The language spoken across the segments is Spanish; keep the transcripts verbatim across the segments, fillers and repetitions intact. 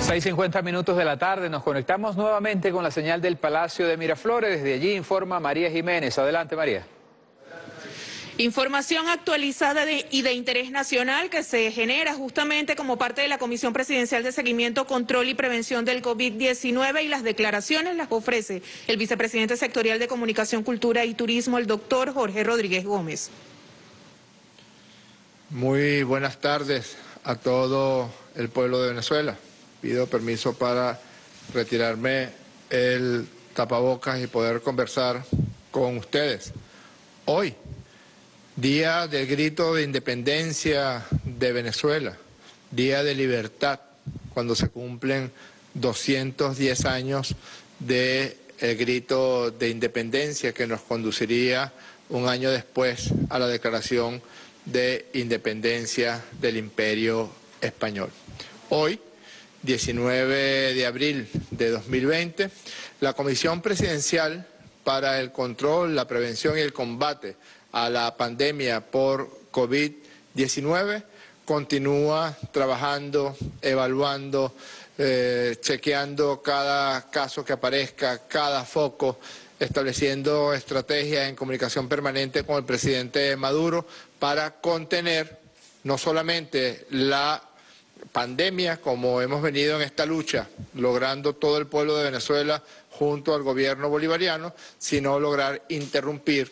seis cincuenta minutos de la tarde, nos conectamos nuevamente con la señal del Palacio de Miraflores. Desde allí informa María Jiménez. Adelante, María. Información actualizada de, y de interés nacional que se genera justamente como parte de la Comisión Presidencial de Seguimiento, Control y Prevención del COVID diecinueve, y las declaraciones las ofrece el vicepresidente sectorial de Comunicación, Cultura y Turismo, el doctor Jorge Rodríguez Gómez. Muy buenas tardes a todo el pueblo de Venezuela. Pido permiso para retirarme el tapabocas y poder conversar con ustedes. Hoy, día del grito de independencia de Venezuela, día de libertad, cuando se cumplen doscientos diez años del grito de independencia que nos conduciría un año después a la declaración de independencia del Imperio Español. Hoy, diecinueve de abril de dos mil veinte, la Comisión Presidencial para el Control, la Prevención y el Combate a la pandemia por COVID diecinueve continúa trabajando, evaluando, eh, chequeando cada caso que aparezca, cada foco, estableciendo estrategias en comunicación permanente con el presidente Maduro para contener no solamente la pandemia, como hemos venido en esta lucha, logrando todo el pueblo de Venezuela junto al gobierno bolivariano, sino lograr interrumpir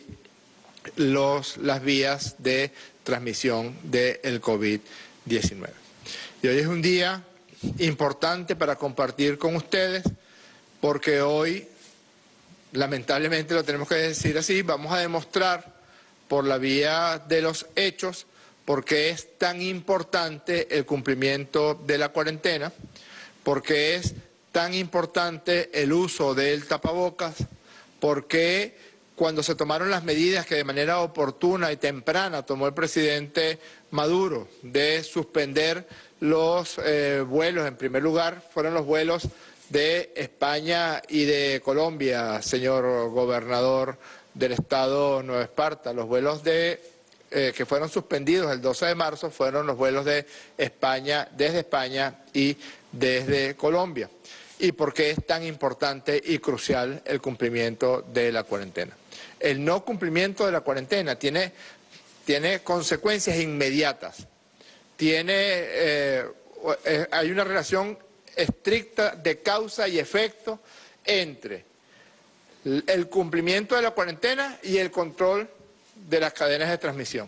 los, las vías de transmisión del COVID diecinueve. Y hoy es un día importante para compartir con ustedes, porque hoy, lamentablemente lo tenemos que decir así, vamos a demostrar por la vía de los hechos por qué es tan importante el cumplimiento de la cuarentena, por qué es tan importante el uso del tapabocas, por qué cuando se tomaron las medidas que de manera oportuna y temprana tomó el presidente Maduro de suspender los eh, vuelos, en primer lugar fueron los vuelos de España y de Colombia, señor gobernador del estado Nueva Esparta. Los vuelos de, eh, que fueron suspendidos el doce de marzo fueron los vuelos de España, desde España y desde Colombia. ¿Y por qué es tan importante y crucial el cumplimiento de la cuarentena? El no cumplimiento de la cuarentena tiene, tiene consecuencias inmediatas. Tiene, eh, hay una relación estricta de causa y efecto entre el cumplimiento de la cuarentena y el control de las cadenas de transmisión.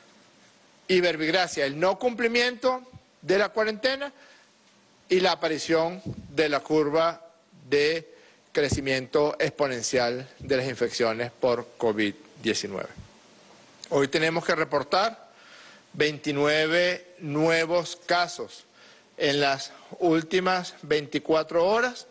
Y verbigracia, el no cumplimiento de la cuarentena y la aparición de la curva de crecimiento exponencial de las infecciones por COVID diecinueve. Hoy tenemos que reportar veintinueve nuevos casos en las últimas veinticuatro horas,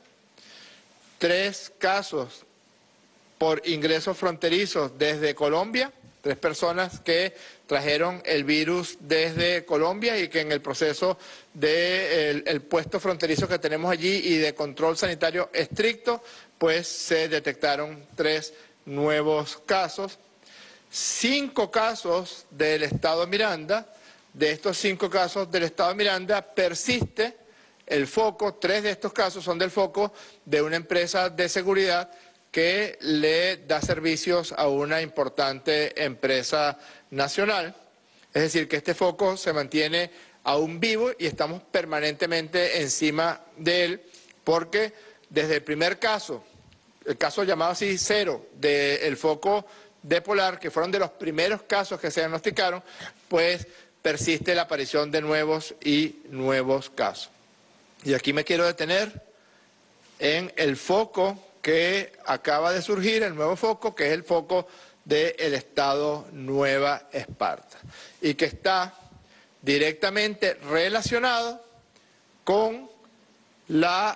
tres casos por ingresos fronterizos desde Colombia, tres personas que trajeron el virus desde Colombia y que en el proceso del de puesto fronterizo que tenemos allí y de control sanitario estricto, pues se detectaron tres nuevos casos. Cinco casos del estado Miranda. De estos cinco casos del estado Miranda persiste el foco, tres de estos casos son del foco de una empresa de seguridad que le da servicios a una importante empresa nacional. Es decir, que este foco se mantiene aún vivo y estamos permanentemente encima de él, porque desde el primer caso, el caso llamado así cero, del foco de Polar, que fueron de los primeros casos que se diagnosticaron, pues persiste la aparición de nuevos y nuevos casos. Y aquí me quiero detener en el foco que acaba de surgir, el nuevo foco, que es el foco del estado Nueva Esparta, y que está directamente relacionado con la,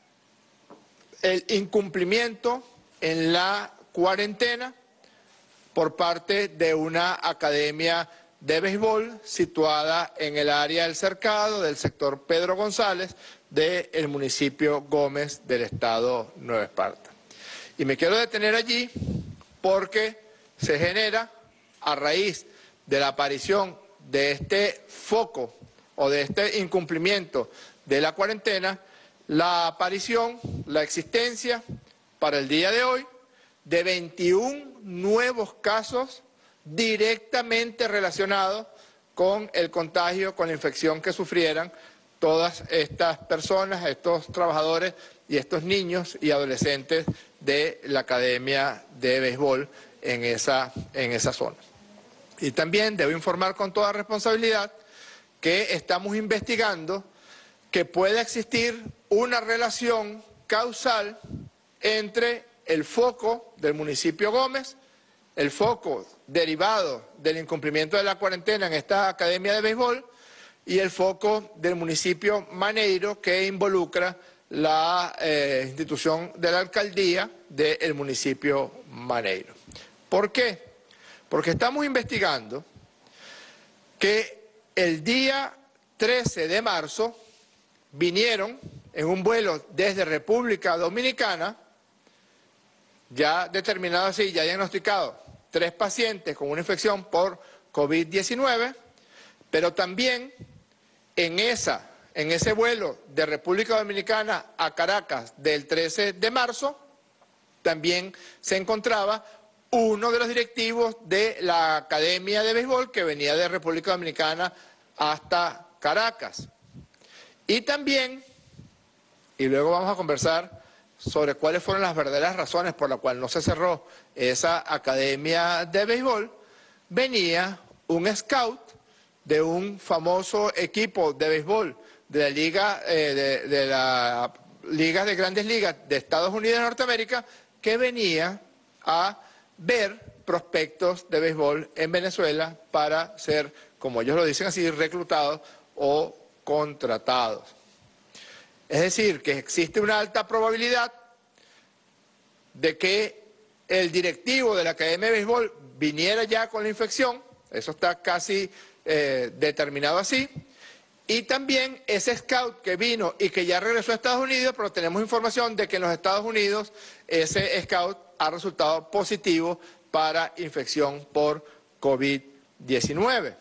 el incumplimiento en la cuarentena por parte de una academia de béisbol situada en el área del Cercado, del sector Pedro González, del municipio Gómez del estado Nueva Esparta. Y me quiero detener allí porque se genera, a raíz de la aparición de este foco o de este incumplimiento de la cuarentena, la aparición, la existencia, para el día de hoy, de veintiún nuevos casos directamente relacionados con el contagio, con la infección que sufrieran todas estas personas, estos trabajadores y estos niños y adolescentes de la Academia de Béisbol en esa, en esa zona. Y también debo informar con toda responsabilidad que estamos investigando que pueda existir una relación causal entre el foco del municipio Gómez, el foco derivado del incumplimiento de la cuarentena en esta Academia de Béisbol y el foco del municipio Maneiro, que involucra la eh, institución de la alcaldía del municipio Maneiro. ¿Por qué? Porque estamos investigando que el día trece de marzo vinieron en un vuelo desde República Dominicana, ya determinado así, ya diagnosticado, tres pacientes con una infección por COVID diecinueve, pero también en, esa, en ese vuelo de República Dominicana a Caracas del trece de marzo, también se encontraba uno de los directivos de la Academia de Béisbol que venía de República Dominicana hasta Caracas. Y también, y luego vamos a conversar sobre cuáles fueron las verdaderas razones por las cuales no se cerró esa Academia de Béisbol, venía un scout de un famoso equipo de béisbol de la Liga eh, de, de la Liga de Grandes Ligas de Estados Unidos de Norteamérica, que venía a ver prospectos de béisbol en Venezuela para ser, como ellos lo dicen así, reclutados o contratados. Es decir, que existe una alta probabilidad de que el directivo de la Academia de Béisbol viniera ya con la infección, eso está casi eh, determinado así, y también ese scout que vino y que ya regresó a Estados Unidos, pero tenemos información de que en los Estados Unidos ese scout ha resultado positivo para infección por COVID diecinueve.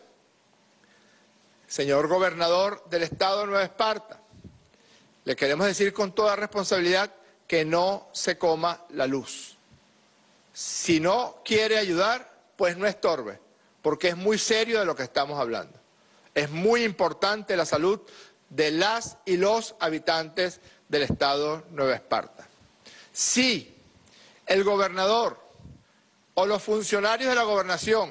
Señor gobernador del estado de Nueva Esparta, le queremos decir con toda responsabilidad que no se coma la luz. Si no quiere ayudar, pues no estorbe, porque es muy serio de lo que estamos hablando. Es muy importante la salud de las y los habitantes del estado de Nueva Esparta. Si el gobernador o los funcionarios de la gobernación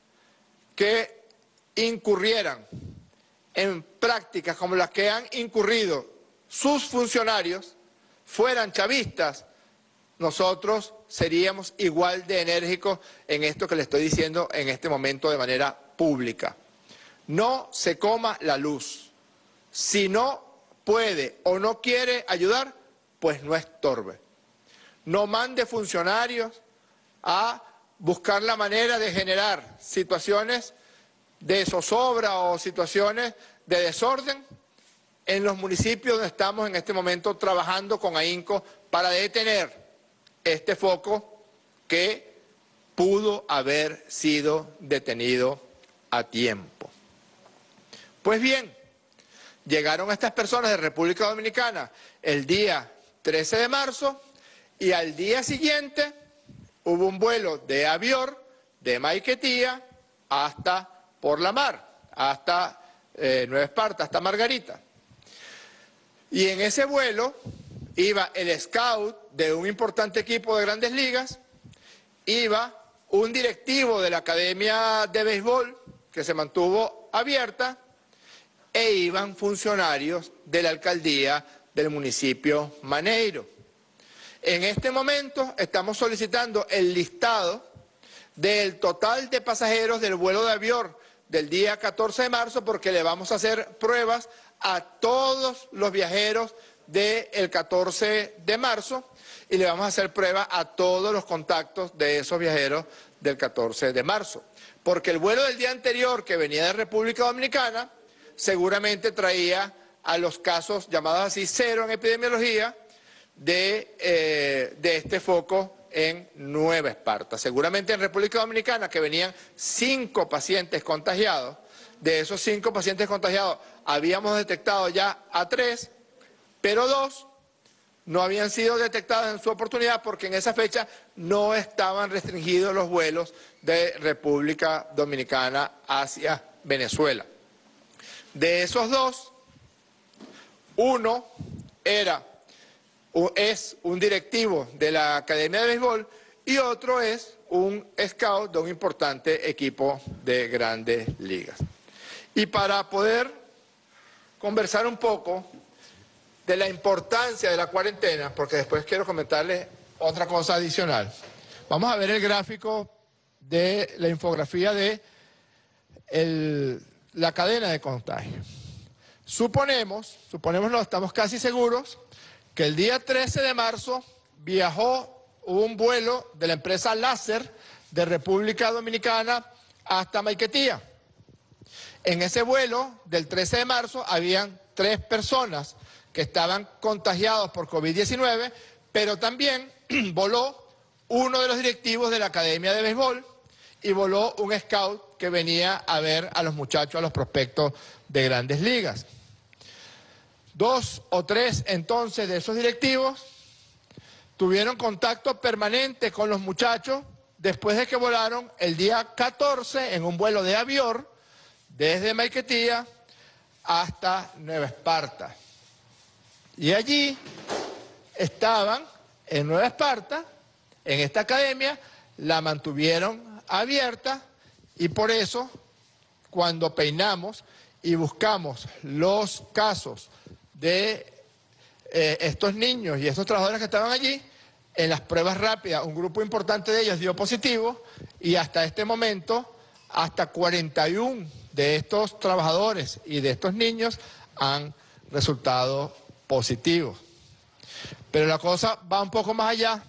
que incurrieran en prácticas como las que han incurrido sus funcionarios fueran chavistas, nosotros seríamos igual de enérgicos en esto que le estoy diciendo en este momento de manera pública. No se coma la luz. Si no puede o no quiere ayudar, pues no estorbe. No mande funcionarios a buscar la manera de generar situaciones de zozobra o situaciones de desorden en los municipios donde estamos en este momento trabajando con ahínco para detener este foco que pudo haber sido detenido a tiempo. Pues bien, llegaron estas personas de República Dominicana el día trece de marzo y al día siguiente hubo un vuelo de Avior, de Maiquetía, hasta por la mar, hasta eh, Nueva Esparta, hasta Margarita. Y en ese vuelo iba el scout de un importante equipo de Grandes Ligas, iba un directivo de la Academia de Béisbol que se mantuvo abierta e iban funcionarios de la alcaldía del municipio Maneiro. En este momento estamos solicitando el listado del total de pasajeros del vuelo de Avior del día catorce de marzo porque le vamos a hacer pruebas a todos los viajeros del catorce de marzo y le vamos a hacer prueba a todos los contactos de esos viajeros del catorce de marzo. Porque el vuelo del día anterior que venía de República Dominicana seguramente traía a los casos llamados así cero en epidemiología de, eh, de este foco en Nueva Esparta. Seguramente en República Dominicana que venían cinco pacientes contagiados, de esos cinco pacientes contagiados habíamos detectado ya a tres, pero dos no habían sido detectadas en su oportunidad porque en esa fecha no estaban restringidos los vuelos de República Dominicana hacia Venezuela. De esos dos, uno era, es un directivo de la Academia de Béisbol y otro es un scout de un importante equipo de Grandes Ligas. Y para poder conversar un poco de la importancia de la cuarentena, porque después quiero comentarles otra cosa adicional. Vamos a ver el gráfico de la infografía de el, la cadena de contagio. Suponemos, suponemos no, estamos casi seguros, que el día trece de marzo viajó un vuelo de la empresa Láser de República Dominicana hasta Maiquetía. En ese vuelo del trece de marzo habían tres personas que estaban contagiados por COVID diecinueve, pero también voló uno de los directivos de la Academia de Béisbol y voló un scout que venía a ver a los muchachos, a los prospectos de Grandes Ligas. Dos o tres entonces de esos directivos tuvieron contacto permanente con los muchachos después de que volaron el día catorce en un vuelo de Avior desde Maiquetía hasta Nueva Esparta. Y allí estaban, en Nueva Esparta, en esta academia, la mantuvieron abierta y por eso, cuando peinamos y buscamos los casos de eh, estos niños y estos trabajadores que estaban allí, en las pruebas rápidas, un grupo importante de ellos dio positivo y hasta este momento, hasta cuarenta y uno de estos trabajadores y de estos niños han resultado positivos. Pero la cosa va un poco más allá.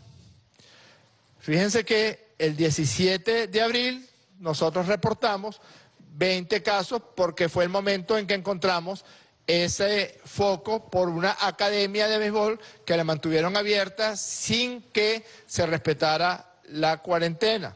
Fíjense que el diecisiete de abril nosotros reportamos veinte casos porque fue el momento en que encontramos ese foco por una academia de béisbol que la mantuvieron abierta sin que se respetara la cuarentena.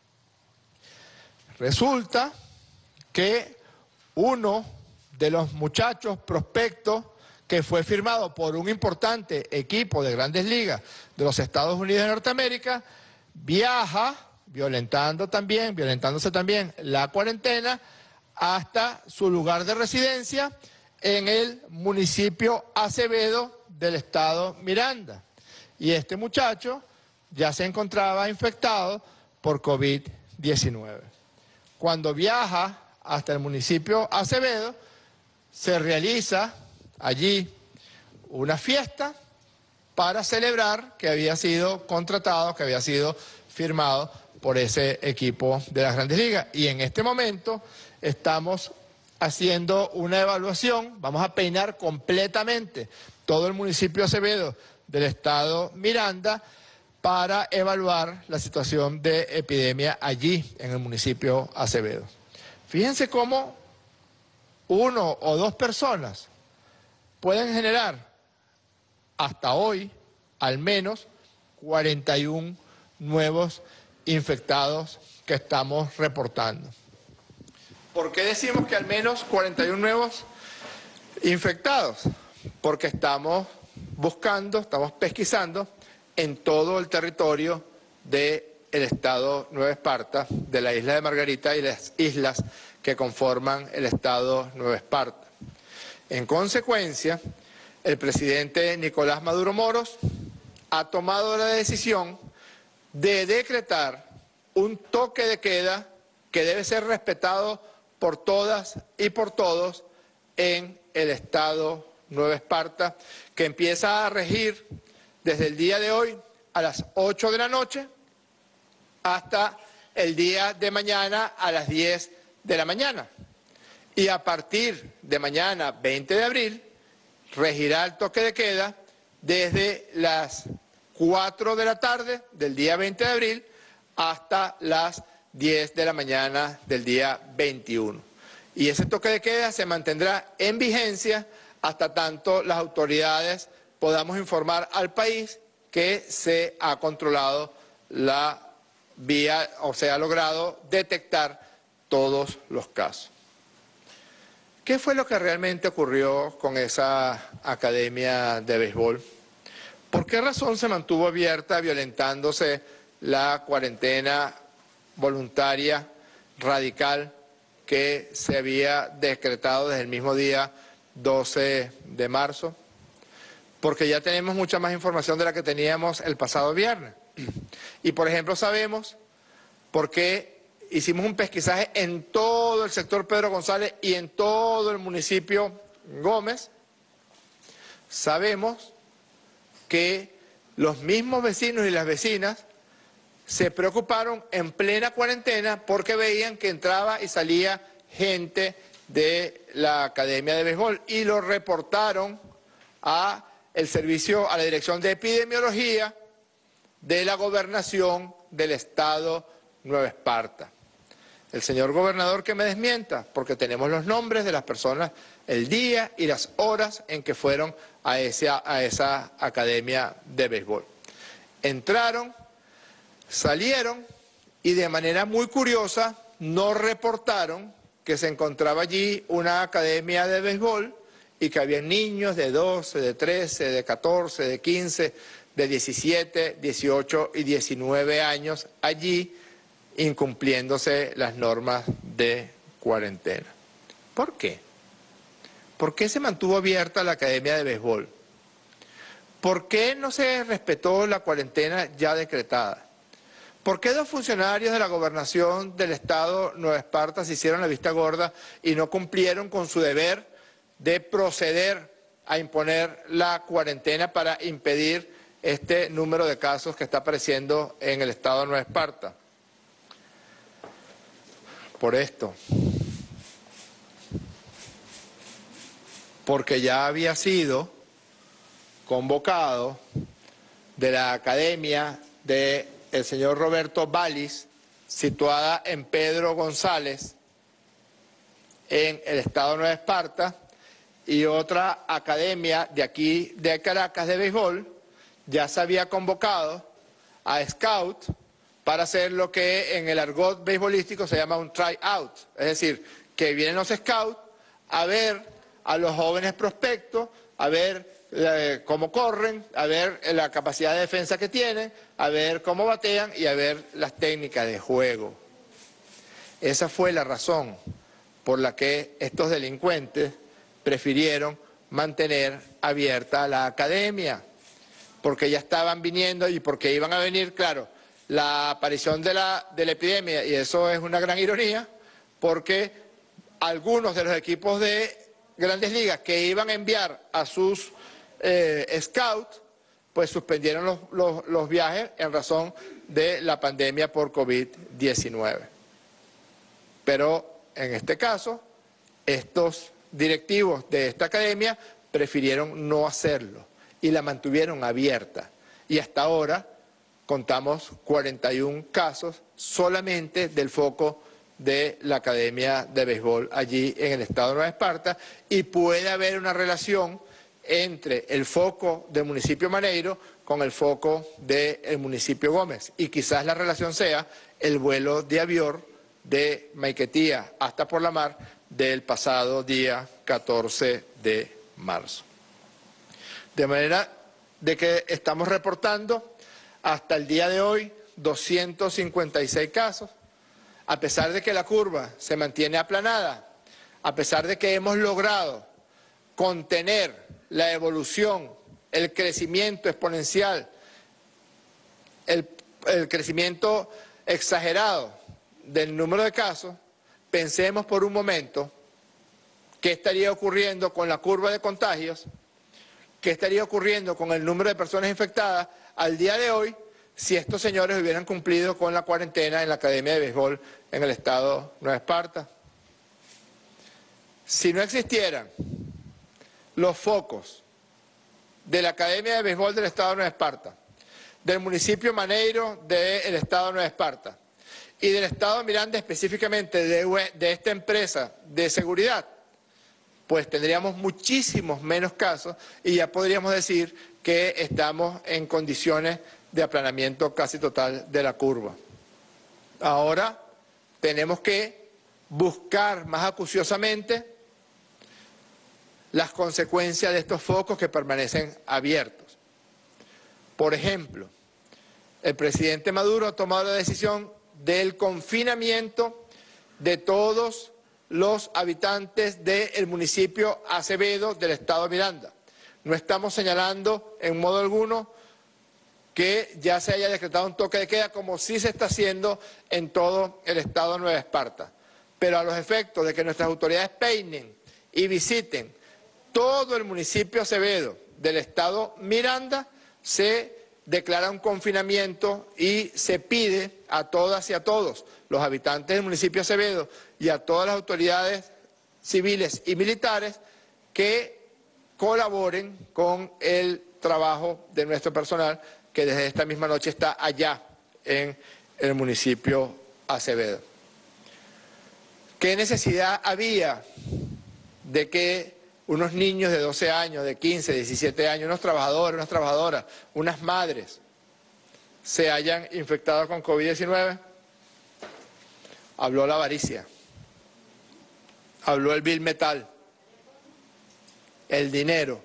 Resulta que uno de los muchachos prospectos que fue firmado por un importante equipo de Grandes Ligas de los Estados Unidos de Norteamérica, viaja, violentando también, violentándose también la cuarentena, hasta su lugar de residencia en el municipio Acevedo del estado Miranda. Y este muchacho ya se encontraba infectado por COVID diecinueve. Cuando viaja hasta el municipio Acevedo, se realiza allí una fiesta para celebrar que había sido contratado, que había sido firmado por ese equipo de las Grandes Ligas. Y en este momento estamos haciendo una evaluación, vamos a peinar completamente todo el municipio Acevedo del estado Miranda para evaluar la situación de epidemia allí en el municipio Acevedo. Fíjense cómo uno o dos personas pueden generar hasta hoy al menos cuarenta y uno nuevos infectados que estamos reportando. ¿Por qué decimos que al menos cuarenta y uno nuevos infectados? Porque estamos buscando, estamos pesquisando en todo el territorio del estado Nueva Esparta, de la isla de Margarita y las islas que conforman el estado Nueva Esparta. En consecuencia, el presidente Nicolás Maduro Moros ha tomado la decisión de decretar un toque de queda que debe ser respetado por todas y por todos en el estado Nueva Esparta, que empieza a regir desde el día de hoy a las ocho de la noche hasta el día de mañana a las diez de la mañana. Y a partir de mañana, veinte de abril, regirá el toque de queda desde las cuatro de la tarde del día veinte de abril hasta las diez de la mañana del día veintiuno. Y ese toque de queda se mantendrá en vigencia hasta tanto las autoridades podamos informar al país que se ha controlado la vía o se ha logrado detectar todos los casos. ¿Qué fue lo que realmente ocurrió con esa academia de béisbol? ¿Por qué razón se mantuvo abierta violentándose la cuarentena voluntaria radical que se había decretado desde el mismo día doce de marzo? Porque ya tenemos mucha más información de la que teníamos el pasado viernes. Y por ejemplo sabemos por qué hicimos un pesquisaje en todo el sector Pedro González y en todo el municipio Gómez. Sabemos que los mismos vecinos y las vecinas se preocuparon en plena cuarentena porque veían que entraba y salía gente de la Academia de Béisbol y lo reportaron a el servicio, a la Dirección de Epidemiología de la Gobernación del Estado Nueva Esparta. El señor gobernador que me desmienta, porque tenemos los nombres de las personas, el día y las horas en que fueron a esa, a esa academia de béisbol. Entraron, salieron y de manera muy curiosa no reportaron que se encontraba allí una academia de béisbol y que había niños de doce, de trece, de catorce, de quince, de diecisiete, dieciocho y diecinueve años allí, incumpliéndose las normas de cuarentena. ¿Por qué? ¿Por qué se mantuvo abierta la academia de béisbol? ¿Por qué no se respetó la cuarentena ya decretada? ¿Por qué dos funcionarios de la gobernación del estado Nueva Esparta se hicieron la vista gorda y no cumplieron con su deber de proceder a imponer la cuarentena para impedir este número de casos que está apareciendo en el estado de Nueva Esparta? Por esto, porque ya había sido convocado de la academia del señor Roberto Balis, situada en Pedro González, en el estado de Nueva Esparta, y otra academia de aquí de Caracas de béisbol, ya se había convocado a Scout para hacer lo que en el argot beisbolístico se llama un try-out. Es decir, que vienen los scouts a ver a los jóvenes prospectos, a ver eh, cómo corren, a ver la capacidad de defensa que tienen, a ver cómo batean y a ver las técnicas de juego. Esa fue la razón por la que estos delincuentes prefirieron mantener abierta la academia, porque ya estaban viniendo y porque iban a venir, claro, la aparición de la, de la epidemia, y eso es una gran ironía, porque algunos de los equipos de Grandes Ligas que iban a enviar a sus eh, scouts, pues suspendieron los, los, los viajes en razón de la pandemia por COVID diecinueve. Pero en este caso, estos directivos de esta academia prefirieron no hacerlo y la mantuvieron abierta. Y hasta ahora contamos cuarenta y un casos solamente del foco de la Academia de Béisbol allí en el estado de Nueva Esparta, y puede haber una relación entre el foco del municipio Maneiro con el foco del municipio Gómez, y quizás la relación sea el vuelo de avión de Maiquetía hasta Por la Mar del pasado día catorce de marzo. De manera de que estamos reportando hasta el día de hoy doscientos cincuenta y seis casos, a pesar de que la curva se mantiene aplanada, a pesar de que hemos logrado contener la evolución, el crecimiento exponencial, el, el crecimiento exagerado del número de casos. Pensemos por un momento qué estaría ocurriendo con la curva de contagios, qué estaría ocurriendo con el número de personas infectadas al día de hoy si estos señores hubieran cumplido con la cuarentena en la Academia de Béisbol en el estado Nueva Esparta. Si no existieran los focos de la Academia de Béisbol del estado Nueva Esparta, del municipio Maneiro del estado Nueva Esparta y del estado Miranda específicamente de, de esta empresa de seguridad, pues tendríamos muchísimos menos casos y ya podríamos decir que estamos en condiciones de aplanamiento casi total de la curva. Ahora tenemos que buscar más acuciosamente las consecuencias de estos focos que permanecen abiertos. Por ejemplo, el presidente Maduro ha tomado la decisión del confinamiento de todos los habitantes del municipio Acevedo del estado Miranda. No estamos señalando en modo alguno que ya se haya decretado un toque de queda, como sí se está haciendo en todo el estado de Nueva Esparta. Pero a los efectos de que nuestras autoridades peinen y visiten todo el municipio Acevedo del estado Miranda, se declara un confinamiento y se pide a todas y a todos los habitantes del municipio Acevedo y a todas las autoridades civiles y militares que colaboren con el trabajo de nuestro personal que desde esta misma noche está allá en el municipio Acevedo. ¿Qué necesidad había de que unos niños de doce años, de quince, diecisiete años, unos trabajadores, unas trabajadoras, unas madres, se hayan infectado con COVID diecinueve? Habló la avaricia, habló el vil metal, el dinero.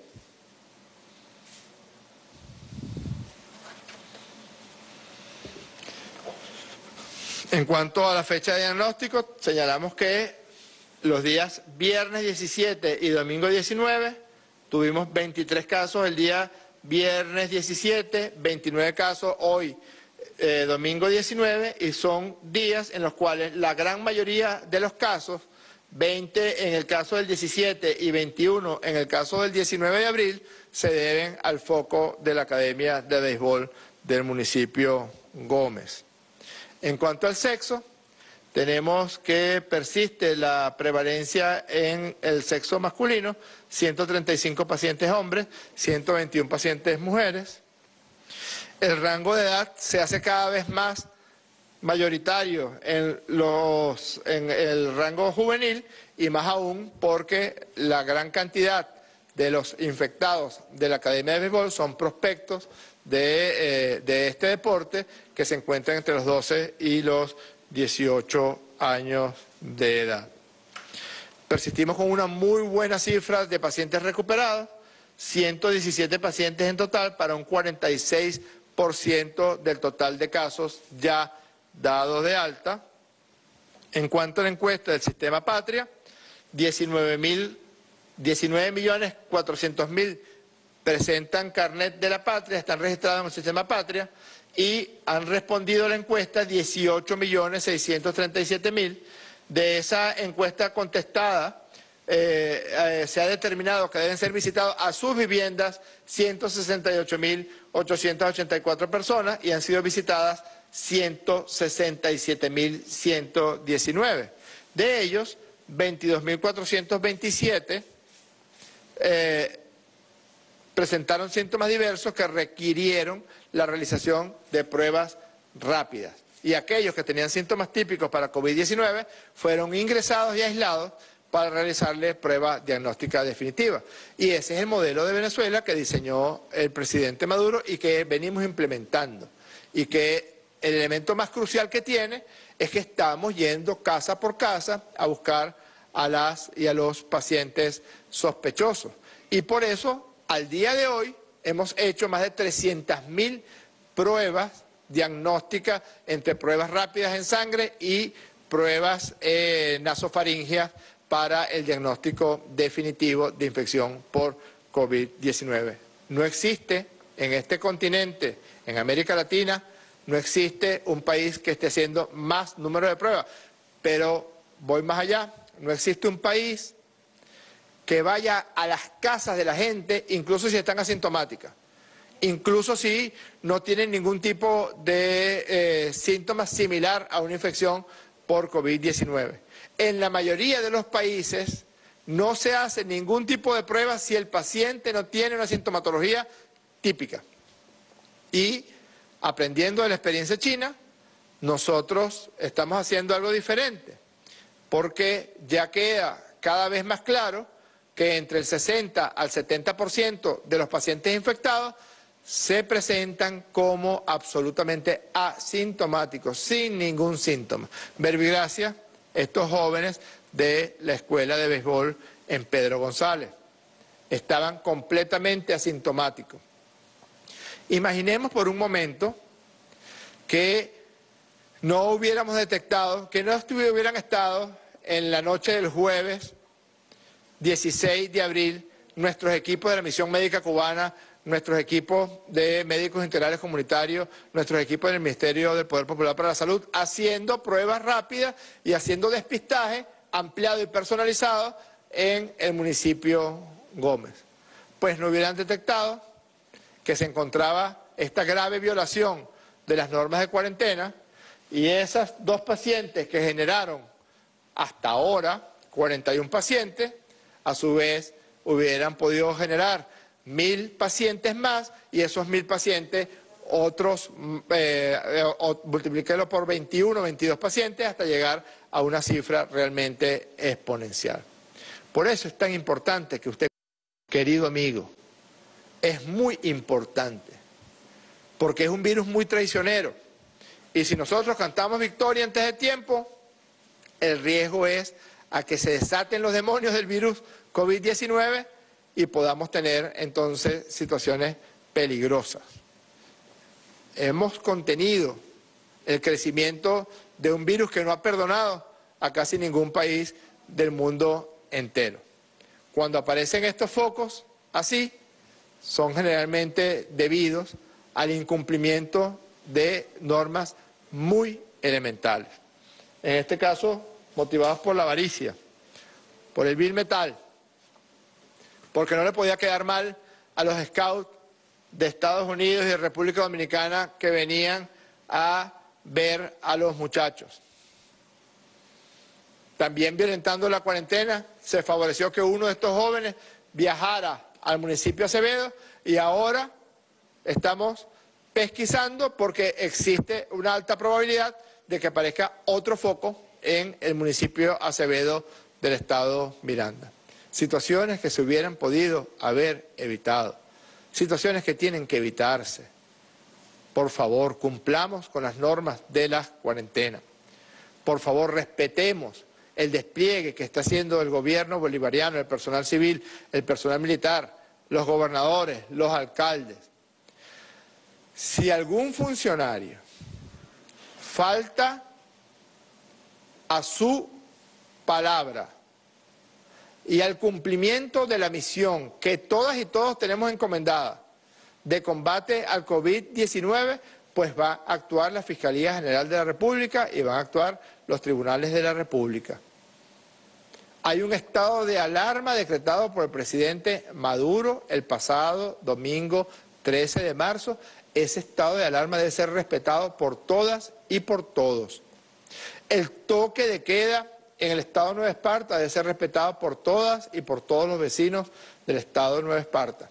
En cuanto a la fecha de diagnóstico, señalamos que los días viernes diecisiete y domingo diecinueve tuvimos veintitrés casos, el día viernes diecisiete, veintinueve casos hoy, eh, domingo diecinueve, y son días en los cuales la gran mayoría de los casos, veinte en el caso del diecisiete y veintiuno en el caso del diecinueve de abril, se deben al foco de la Academia de Béisbol del municipio Gómez. En cuanto al sexo, tenemos que persiste la prevalencia en el sexo masculino, ciento treinta y cinco pacientes hombres, ciento veintiuno pacientes mujeres. El rango de edad se hace cada vez más mayoritario en, los, en el rango juvenil y más aún porque la gran cantidad de los infectados de la Academia de Béisbol son prospectos de, eh, de este deporte que se encuentran entre los doce y los dieciocho años de edad. Persistimos con una muy buena cifra de pacientes recuperados, ciento diecisiete pacientes en total para un cuarenta y seis por ciento del total de casos ya dados de alta. En cuanto a la encuesta del Sistema Patria, diecinueve millones cuatrocientos mil presentan carnet de la patria, están registrados en el Sistema Patria y han respondido a la encuesta dieciocho millones seiscientos treinta y siete mil. De esa encuesta contestada, eh, eh, se ha determinado que deben ser visitados a sus viviendas ciento sesenta y ocho mil ochocientas ochenta y cuatro personas y han sido visitadas ciento sesenta y siete mil ciento diecinueve. De ellos, veintidós mil cuatrocientos veintisiete eh, presentaron síntomas diversos que requirieron la realización de pruebas rápidas. Y aquellos que tenían síntomas típicos para COVID diecinueve fueron ingresados y aislados para realizarle prueba diagnóstica definitiva. Y ese es el modelo de Venezuela que diseñó el presidente Maduro y que venimos implementando. Y que el elemento más crucial que tiene es que estamos yendo casa por casa a buscar a las y a los pacientes sospechosos. Y por eso, al día de hoy, hemos hecho más de trescientas mil pruebas diagnósticas entre pruebas rápidas en sangre y pruebas eh, nasofaríngeas para el diagnóstico definitivo de infección por COVID diecinueve. No existe en este continente, en América Latina, no existe un país que esté haciendo más número de pruebas, pero voy más allá, no existe un país que vaya a las casas de la gente, incluso si están asintomáticas, incluso si no tienen ningún tipo de eh, síntomas similar a una infección por COVID diecinueve. En la mayoría de los países no se hace ningún tipo de prueba si el paciente no tiene una sintomatología típica. Y aprendiendo de la experiencia china, nosotros estamos haciendo algo diferente, porque ya queda cada vez más claro que entre el sesenta al setenta por ciento de los pacientes infectados se presentan como absolutamente asintomáticos, sin ningún síntoma. Verbigracia, estos jóvenes de la Escuela de Béisbol en Pedro González. estaban completamente asintomáticos. Imaginemos por un momento que no hubiéramos detectado, que no hubieran estado en la noche del jueves dieciséis de abril nuestros equipos de la Misión Médica Cubana, nuestros equipos de médicos integrales comunitarios, nuestros equipos del Ministerio del Poder Popular para la Salud, haciendo pruebas rápidas y haciendo despistaje ampliado y personalizado en el municipio Gómez. Pues no hubieran detectado que se encontraba esta grave violación de las normas de cuarentena y esas dos pacientes que generaron hasta ahora cuarenta y un pacientes, a su vez hubieran podido generar mil pacientes más y esos mil pacientes, otros, eh, eh, multiplíquenlo por veintiuno, veintidós pacientes hasta llegar a una cifra realmente exponencial. Por eso es tan importante que usted, querido amigo, es muy importante, porque es un virus muy traicionero y si nosotros cantamos victoria antes de tiempo, el riesgo es a que se desaten los demonios del virus COVID diecinueve y podamos tener entonces situaciones peligrosas. Hemos contenido el crecimiento de un virus que no ha perdonado a casi ningún país del mundo entero. Cuando aparecen estos focos así, son generalmente debidos al incumplimiento de normas muy elementales. En este caso, motivados por la avaricia, por el vil metal, porque no le podía quedar mal a los scouts de Estados Unidos y de República Dominicana que venían a ver a los muchachos. También violentando la cuarentena, se favoreció que uno de estos jóvenes viajara al municipio Acevedo y ahora estamos pesquisando porque existe una alta probabilidad de que aparezca otro foco en el municipio Acevedo del estado Miranda. Situaciones que se hubieran podido haber evitado, situaciones que tienen que evitarse. Por favor, cumplamos con las normas de la cuarentena. Por favor, respetemos el despliegue que está haciendo el gobierno bolivariano, el personal civil, el personal militar, los gobernadores, los alcaldes. Si algún funcionario falta a su palabra y al cumplimiento de la misión que todas y todos tenemos encomendada de combate al COVID diecinueve, pues va a actuar la Fiscalía General de la República y van a actuar los tribunales de la República. Hay un estado de alarma decretado por el presidente Maduro el pasado domingo trece de marzo. Ese estado de alarma debe ser respetado por todas y por todos. El toque de queda en el estado de Nueva Esparta debe ser respetado por todas y por todos los vecinos del estado de Nueva Esparta.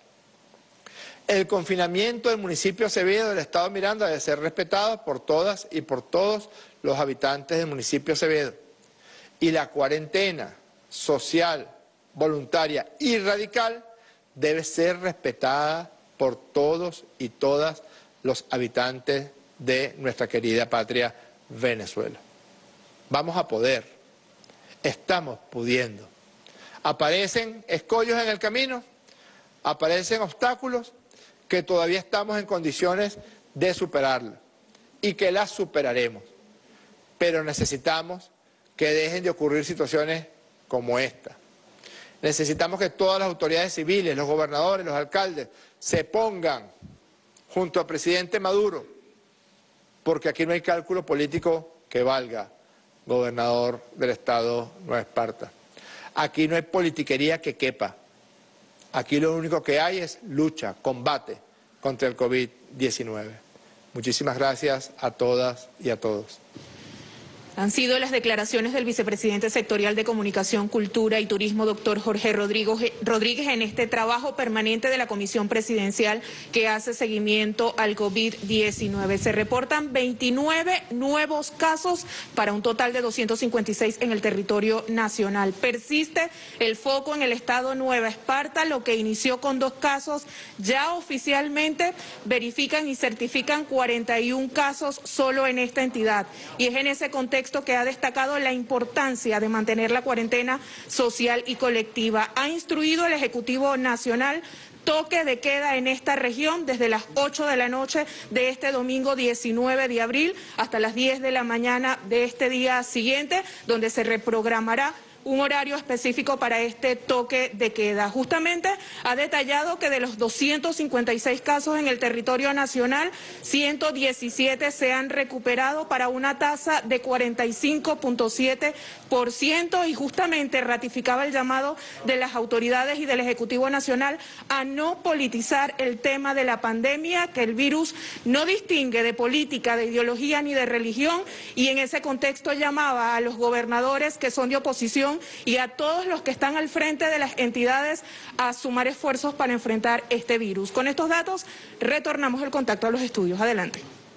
El confinamiento del municipio Acevedo del estado de Miranda debe ser respetado por todas y por todos los habitantes del municipio Acevedo. Y la cuarentena social, voluntaria y radical debe ser respetada por todos y todas los habitantes de nuestra querida patria Venezuela. Vamos a poder, estamos pudiendo. Aparecen escollos en el camino, aparecen obstáculos que todavía estamos en condiciones de superarlos y que las superaremos. Pero necesitamos que dejen de ocurrir situaciones como esta. Necesitamos que todas las autoridades civiles, los gobernadores, los alcaldes, se pongan junto al presidente Maduro, porque aquí no hay cálculo político que valga, gobernador del estado Nueva Esparta. Aquí no hay politiquería que quepa. Aquí lo único que hay es lucha, combate contra el COVID diecinueve. Muchísimas gracias a todas y a todos. Han sido las declaraciones del vicepresidente sectorial de Comunicación, Cultura y Turismo, doctor Jorge Rodríguez, en este trabajo permanente de la Comisión Presidencial que hace seguimiento al COVID diecinueve. Se reportan veintinueve nuevos casos para un total de doscientos cincuenta y seis en el territorio nacional. Persiste el foco en el estado Nueva Esparta, lo que inició con dos casos. Ya oficialmente verifican y certifican cuarenta y un casos solo en esta entidad. Y es en ese contexto contexto que ha destacado la importancia de mantener la cuarentena social y colectiva. Ha instruido el Ejecutivo Nacional toque de queda en esta región desde las ocho de la noche de este domingo diecinueve de abril hasta las diez de la mañana de este día siguiente, donde se reprogramará un horario específico para este toque de queda. Justamente ha detallado que de los doscientos cincuenta y seis casos en el territorio nacional, ciento diecisiete se han recuperado para una tasa de cuarenta y cinco punto siete por ciento y justamente ratificaba el llamado de las autoridades y del Ejecutivo Nacional a no politizar el tema de la pandemia, que el virus no distingue de política, de ideología ni de religión, y en ese contexto llamaba a los gobernadores que son de oposición y a todos los que están al frente de las entidades a sumar esfuerzos para enfrentar este virus. Con estos datos retornamos el contacto a los estudios. Adelante.